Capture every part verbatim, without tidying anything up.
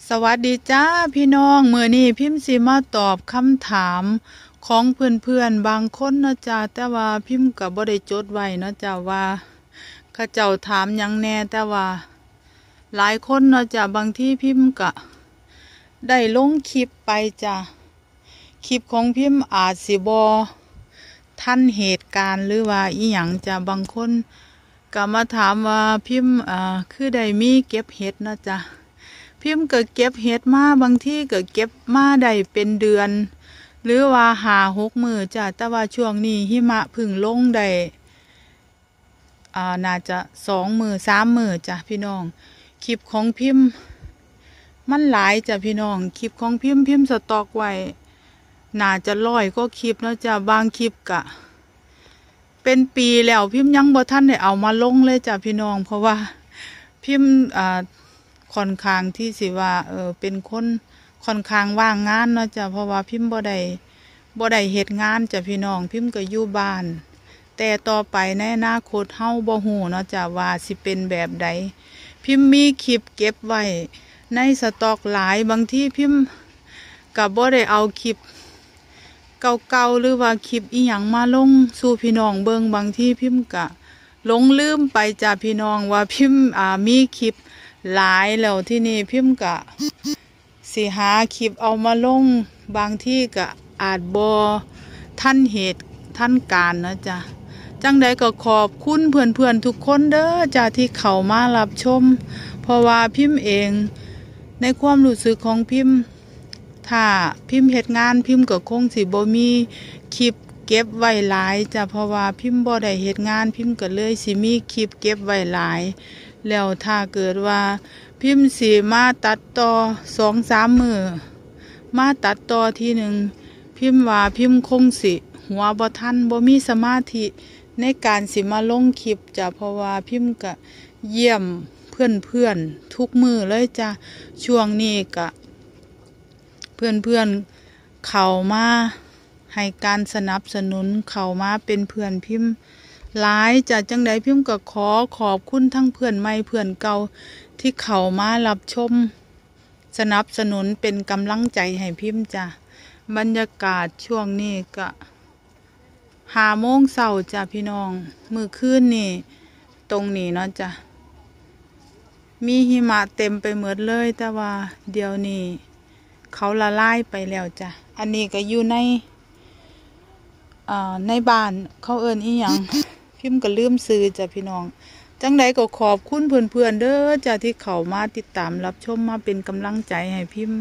สวัสดีจ้าพี่น้องมื้อนี้พิมพ์สิมาตอบคำถามของเพื่อนๆบางคนเนาะจ้าแต่ว่าพิมพ์ก็บ่ได้จดไว้เนาะจ้าว่าเขาเจ้าถามหยังแน่แต่ว่าหลายคนเนาะจ้าบางที่พิมพ์ก็ได้ลงคลิปไปจ้าคลิปของพิมพ์อาจสิบ่ทันเหตุการณ์หรือว่าอีหยังจ้าบางคนก็มาถามว่าพิมพ์อ่าคือได้มีเก็บเห็ดเนาะจ้าพิมพ์ก็เก็บเห็ดมาบางที่ก็เก็บมาได้เป็นเดือนหรือว่าหาหกมือจ้ะแต่ว่าช่วงนี้หิมะพึ่งลงได้อ่าน่าจะสองมือสามมือจ้ะพี่น้องคลิปของพิมพ์มันหลายจ้ะพี่น้องคลิปของพิมพ์พิมพ์สต็อกไว้น่าจะร้อยก็คลิปเนาะจ้ะบางคลิปกะเป็นปีแล้วพิมพ์ยังบ่ทันได้เอามาลงเลยจ้ะพี่น้องเพราะว่าพิมพ์อ่าค่อนข้างที่สิว่าเออเป็นคนค่อนข้างว่างงานเนาะจ้ะเพราะว่าพิมพ์บ่ได้บ่ได้เฮ็ดงานจ้ะพี่น้องพิมพ์ก็อยู่บ้านแต่ต่อไปในอนาคตเฮาบ่ฮู้เนาะจ้ะว่าสิเป็นแบบใดพิมพ์มีคลิปเก็บไว้ในสต็อกหลายบางทีพิมพ์ก็บ่ได้เอาคลิปเก่าๆหรือว่าคลิปอีหยังมาลงสู่พี่น้องเบิ่งบางทีพิมพ์ก็หลงลืมไปจ้ะพี่น้องว่าพิมพ์อ่ามีคลิปหลายแล้วที่นี่พิมพ์กะสิหาคลิปเอามาลงบางที่กะอาจบ่ทันเหตุทันการนะจ๊ะจังใดก็ขอบคุณเพื่อนๆทุกคนเด้อจ้ะที่เข้ามารับชมเพราะว่าพิมพ์เองในความรู้สึกของพิมพ์ถ้าพิมพ์เฮ็ดงานพิมพ์ก็คงสิบ่มีคลิปเก็บไว้หลายจ้ะเพราะว่าพิมพ์บ่ได้เฮ็ดงานพิมพ์ก็เลยสิมีคลิปเก็บไว้หลายแล้วถ้าเกิดว่าพิมพ์สีมาตัดต่อสองสามมือมาตัดต่อทีหนึ่งพิมพ์ว่าพิมพ์คงสิหัวบ่ทันบ่มีสมาธิในการสิมาลงคลิปจ้ะเพราะว่าพิมพ์ก็เยี่ยมเพื่อนเพื่อนทุกมือเลยจ้ะช่วงนี้ก็เพื่อนเพื่อนเข้ามาให้การสนับสนุนเข้ามาเป็นเพื่อนพิมพ์หลายจ้ะจังใดพิมพ์ก็ขอขอบคุณทั้งเพื่อนใหม่เพื่อนเก่าที่เข้ามารับชมสนับสนุนเป็นกำลังใจให้พิมพ์จ้ะบรรยากาศช่วงนี้ก็ห้าโมงเช้าจ้ะพี่น้องมื้อคืนนี่ตรงนี้เนาะจ้ะมีหิมะเต็มไปหมดเลยแต่ว่าเดี๋ยวนี้เขาละลายไปแล้วจ้ะอันนี้ก็อยู่ในอ่าในบ้านเขาเอิ้นอีหยัง พิมพ์ก็ลืมซื้อจ้ะพี่น้องจังใดก็ขอบคุณเพื่อนๆเด้อจ้ะที่เข้ามาติดตามรับชมมาเป็นกำลังใจให้พิมพ์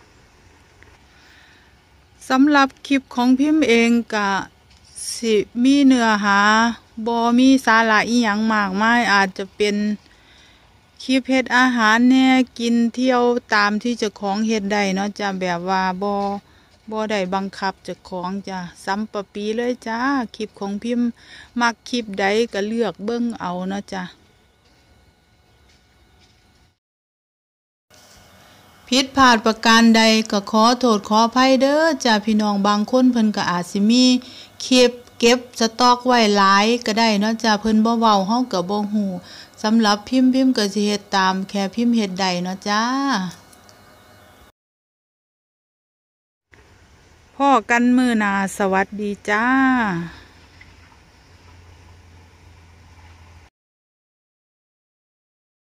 สำหรับคลิปของพิมพ์เองก็สิมีเนื้อหาบ่มีสาระอีหยังมากมายอาจจะเป็นคลิปเฮ็ดอาหารแน่กินเที่ยวตามที่เจ้าของเฮ็ดได้เนาะจ้ะแบบว่าบ่บ่ได้บังคับเจ้าของจ้ะซ้ำปะปีเลยจ้าคลิปของพิมพ์มักคลิปใดก็เลือกเบิ่งเอาเนาะจ้ะผิดพลาดประการใดก็ขอโทษขออภัยเด้อจ้ะพี่น้องบางคนเพิ่นก็อาจสิมีคลิปเก็บสต็อกไว้หลายก็ได้เนาะจ้ะเพิ่นบ่เว้าเฮาก็บ่ฮู้สำหรับพิมพ์พิมพ์ก็สิเฮ็ดตามแค่พิมพ์เฮ็ดได้เนาะจ้าพ่อกันมื้อหน้าสวัสดีจ้า